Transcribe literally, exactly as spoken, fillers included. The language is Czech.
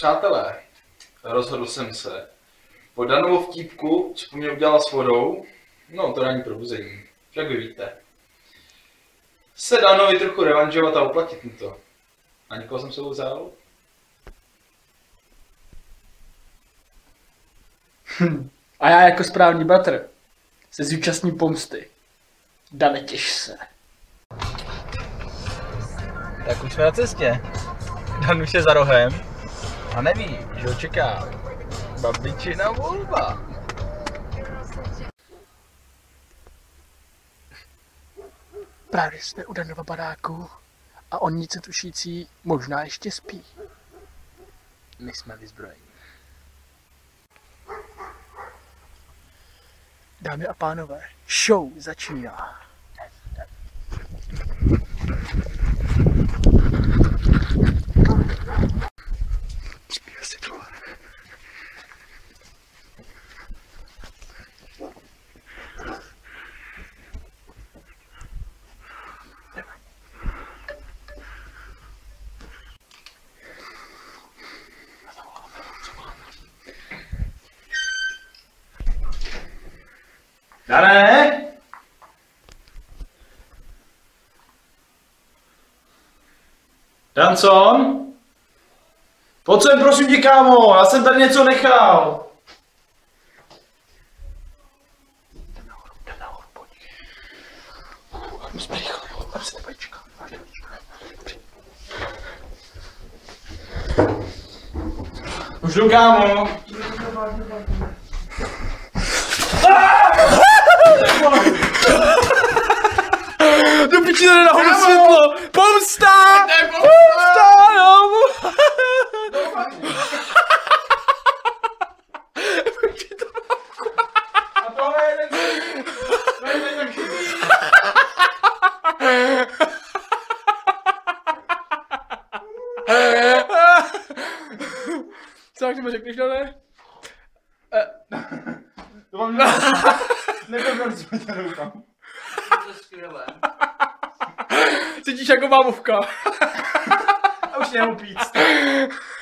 Přátelé, rozhodl jsem se. Po Danovu vtípku, co po mě udělala s vodou, no to není probuzení, jak vy víte. Se Danovi trochu revanžovat a uplatit mu to. A nikoho jsem se vzal? Hm. A já jako správný bratr se zúčastním pomsty. Dane, těš se. Tak už jsme na cestě. Dan už je za rohem a neví, že ho čeká babičina volba. Právě jsme u Danova baráku a on nic netušící možná ještě spí. My jsme vyzbrojeni. Dámy a pánové, show začíná. Spíš si to. Dané? Danson? Pojď sem prosím tě, kámo, já jsem tady něco nechal. Jdem nahoru, jdem nahoru, pojď. Musíme rychle, jo, tam se neboj čekat. Už jdu, kámo. Do piči, jde nahoru světlo! Pomsta! Pomsta, jo! A tohle je jeden tohle je jeden Co jak ty mi řekneš, Dané? To mám nebyl, co mi to doufám. To je skvělé. Cítíš jako mámovka. A už nemohu pít.